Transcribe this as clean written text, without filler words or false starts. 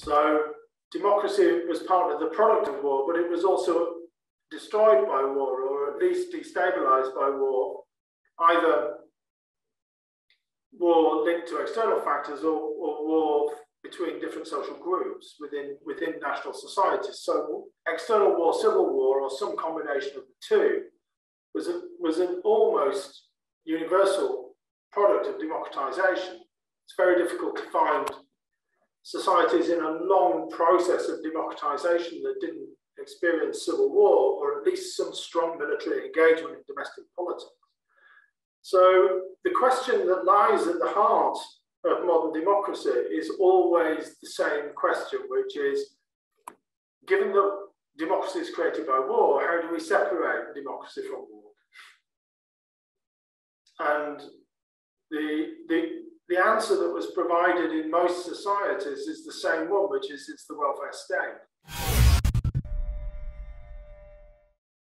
So democracy was part of the product of war, but it was also destroyed by war, or at least destabilized by war, either war linked to external factors or war between different social groups within national societies. So external war, civil war, or some combination of the two was an almost universal product of democratization. It's very difficult to find societies in a long process of democratization that didn't experience civil war, or at least some strong military engagement in domestic politics. So the question that lies at the heart of modern democracy is always the same question, which is, given that democracy is created by war, how do we separate democracy from war? And the answer that was provided in most societies is the same one, which is it's the welfare state.